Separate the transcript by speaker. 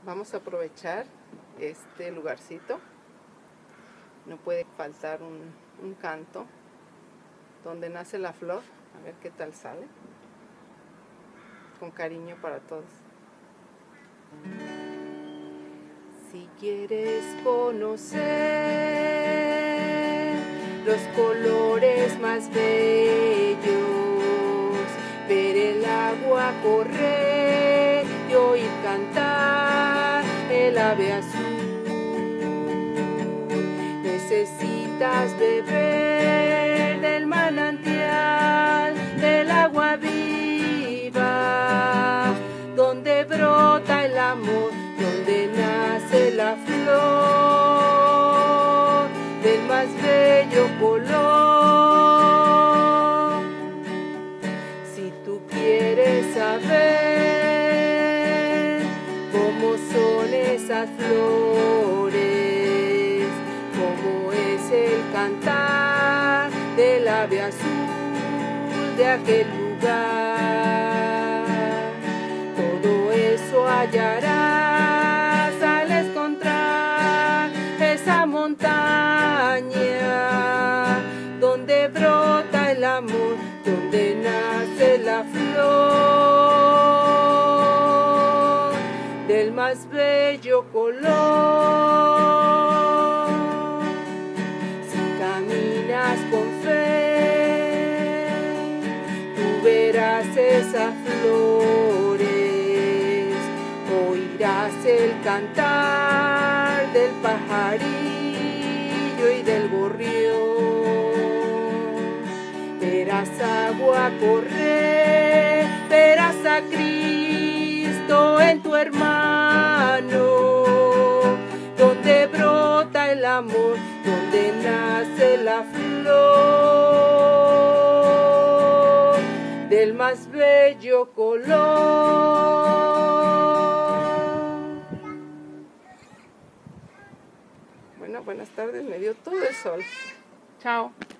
Speaker 1: Vamos a aprovechar este lugarcito. No puede faltar un canto donde nace la flor. A ver qué tal sale. Con cariño para todos. Si quieres conocer los colores más bellos, ver el agua correr y oír cantar el ave azul, necesitas beber del manantial, del agua viva, donde brota el amor, donde nace la flor del más bello color. Si tú quieres saber cómo son esas flores, cómo es el cantar del ave azul de aquel lugar, todo eso hallarás al encontrar esa montaña donde brota el amor, donde nace la flor del más bello color. Si caminas con fe, tú verás esas flores, oirás el cantar del pajarillo y del gorrión, verás agua correr, verás a Cristo en tu hermano, donde brota el amor, donde nace la flor del más bello color. Bueno, buenas tardes, me dio todo el sol. Chao.